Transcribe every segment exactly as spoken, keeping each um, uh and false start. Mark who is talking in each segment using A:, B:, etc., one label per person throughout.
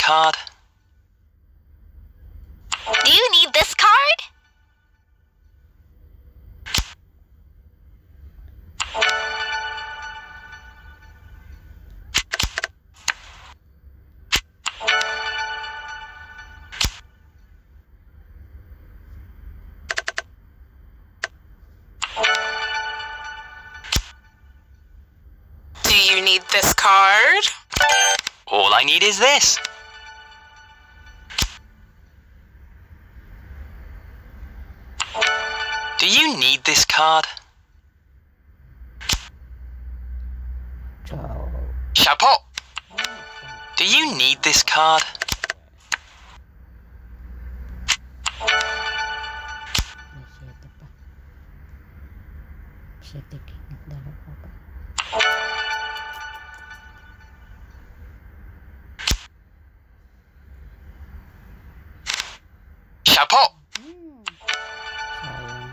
A: card?
B: Do you need this card?
C: Do you need this card?
A: All I need is this. Do you need this card?
D: Ciao.
A: Chapeau! Do you need this card?
D: May siyete pa. Siyete king. Dalawa pa.
A: Chapeau!
D: Hmm. Sayang.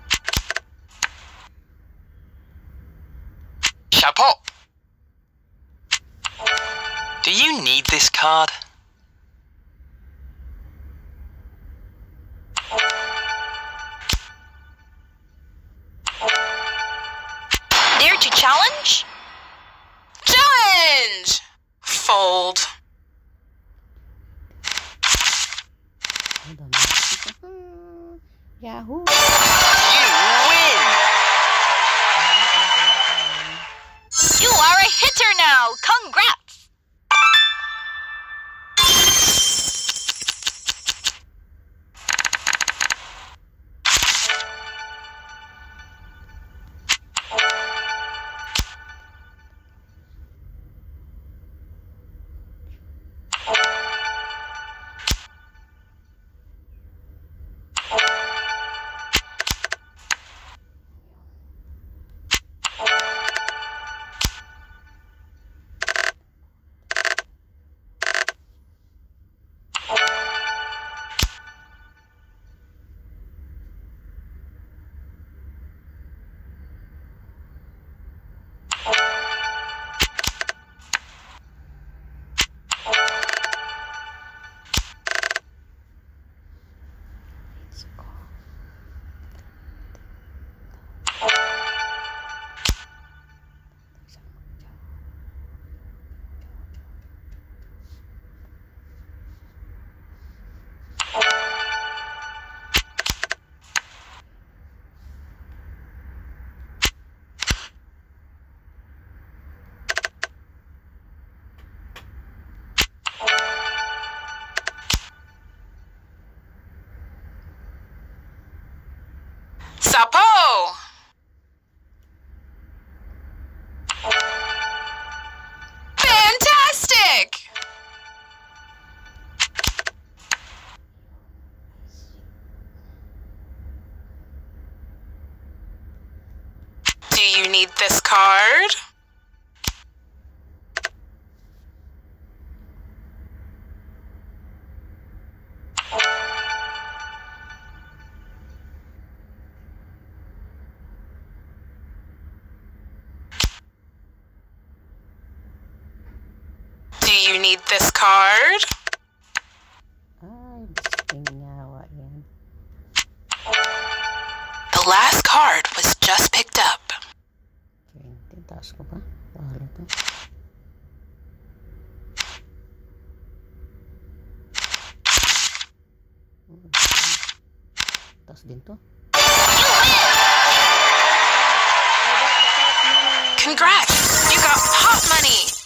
A: Chapeau! Do you need this card?
B: Dare to challenge?
C: Challenge! Fold.
D: Hold on. Yahoo!
A: You win!
B: You are a hitter now! Congrats!
D: Let's go.
C: Sapo! Fantastic! Do you need this card? Do you need this card?
D: Ay, bisking nyawa yan.
C: The last card was just picked up.
D: twenty, taas ko pa. Pahala to. Hmm. Taas din to.
C: Congrats! You got pot money!